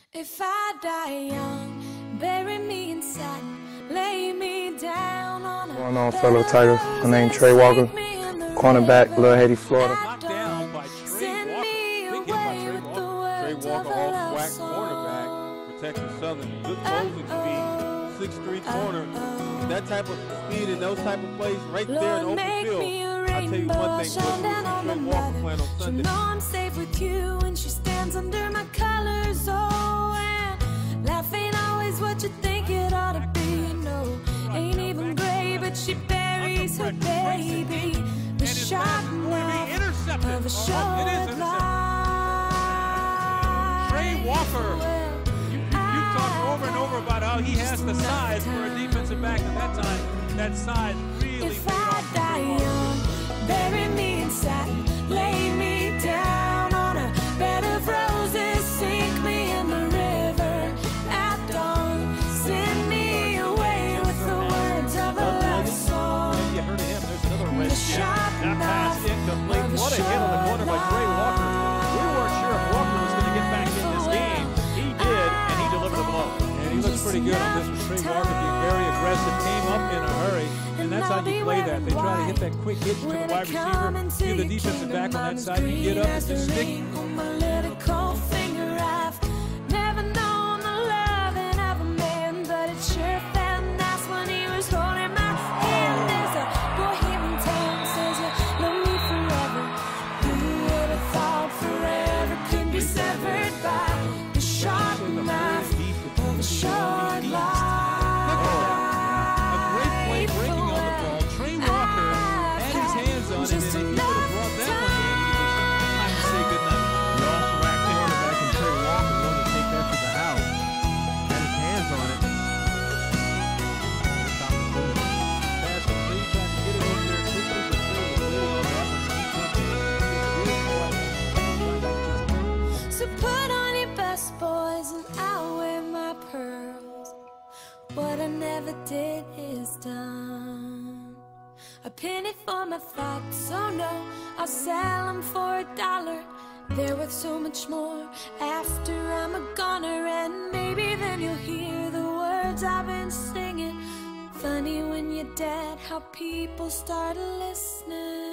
If I die young, bury me in satin, lay me down on a What's going on, fellow Tigers? My name's Trey Walker, cornerback, Little Haiti, Florida. Knocked down by Trey Walker. Big hit by Trey Walker. Trey Walker, off SWAC cornerback for Texas Southern. Good closing speed, 6'3" corner. That type of speed and those type of plays right there in the open field. I'll tell you one thing, Trey Walker playing on Sunday. Know I'm safe with you when she stands under my colors. Oh, and life ain't always what you think it ought to be. No, ain't even gray, but she buries her baby. The sharp knife of a short life. Trey Walker, you've talked over and over about how he has the size for a defensive back at that time. That size really if I die young, bury me in satin, lay me down on a bed of roses, sink me in the river at dawn, send me away with the words of a love song. You heard of him, there's another red chip. That pass incomplete. What a hit on the corner by Trey Walker. We weren't sure if Walker was going to get back in this game. He did, and he delivered a blow. And he looks pretty good on this one. Trey Walker being very aggressive, came up in a hurry, and that's how you play that. They try to hit that quick hit to the wide receiver, give the defensive back on that side, you get up and just stick. Never known the loving of a man, but it sure felt nice when he was holding my hand. There's a boy here in town says you love me forever. Who would have thought forever could be severed by the sharp knife of a short life? A great play breaking on the ball. Trey Walker had his hands on it, and if he would have brought that one in, it was time to say goodnight. We also whacked the quarterback and Trey Walker wanted to take that to the house. Had his hands on it. Missed opportunity. Pass complete, trying to get it over there quickly, but Trey was waiting on that one. So put on your best boys and I'll wear my pearls. What I never did is done. A penny for my thoughts, oh no, I'll sell them for $1. They're worth so much more after I'm a goner. And maybe then you'll hear the words I've been singing. Funny when you're dead how people start listening.